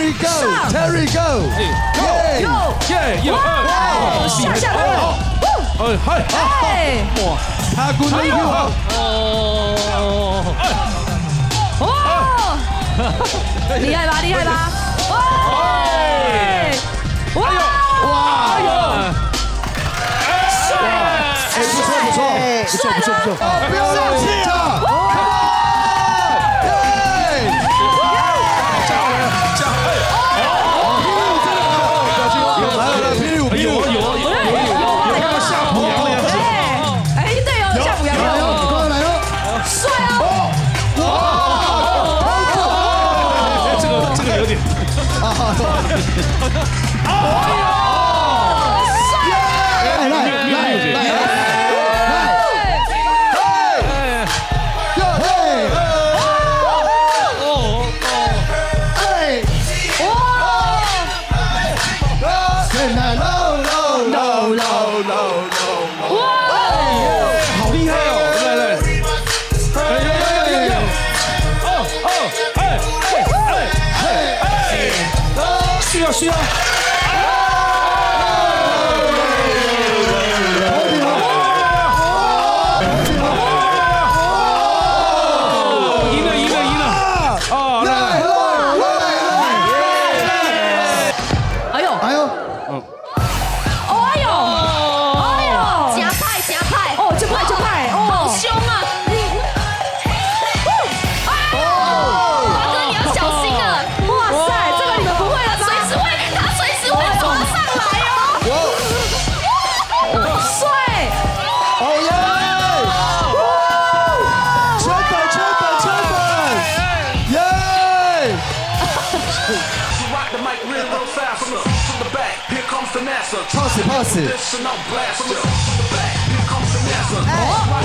Terry Go，Terry Go，耶， 哇，下下来了， 嗨，哇，他鼓励我， 厉害吧，厉害吧，哇， 不错，不要放弃啊！ 需要。赢了！哦，来！ 加派！哦，就派！哦，好凶啊！华哥，你要小心啊！哇塞，这个你们不会了吧？他随时会冲上来哦！好帅！ 哦耶！圈粉！耶！pass！